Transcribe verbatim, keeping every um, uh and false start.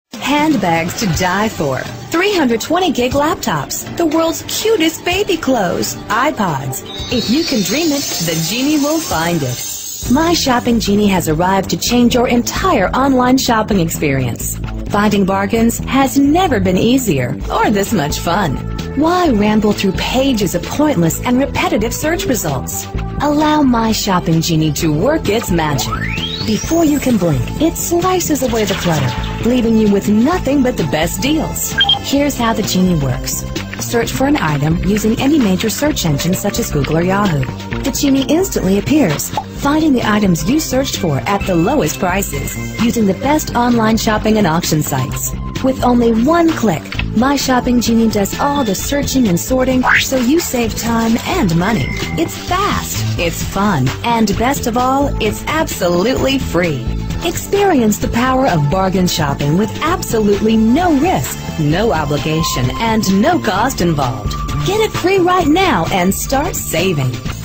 Handbags to die for, three hundred twenty gig laptops, the world's cutest baby clothes, iPods. If you can dream it, the Genie will find it. My Shopping Genie has arrived to change your entire online shopping experience. Finding bargains has never been easier or this much fun. Why ramble through pages of pointless and repetitive search results? Allow My Shopping Genie to work its magic. Before you can blink, it slices away the clutter, leaving you with nothing but the best deals. Here's how the Genie works. Search for an item using any major search engine such as Google or Yahoo. The Genie instantly appears, finding the items you searched for at the lowest prices, using the best online shopping and auction sites. With only one click, My Shopping Genie does all the searching and sorting, so you save time and money. It's fast, it's fun, and best of all, it's absolutely free. Experience the power of bargain shopping with absolutely no risk, no obligation, and no cost involved. Get it free right now and start saving.